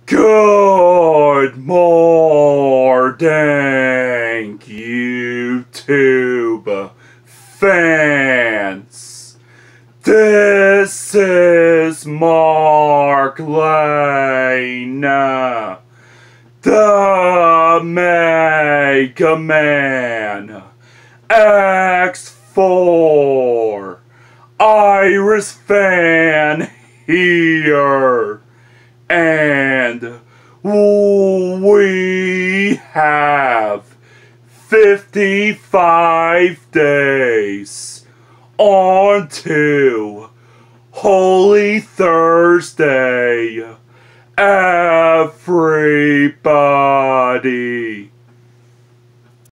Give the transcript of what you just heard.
Good morning, YouTube fans. This is Mark Lane, the Mega Man X4 Iris fan here. And we have 55 days onto Holy Thursday, everybody.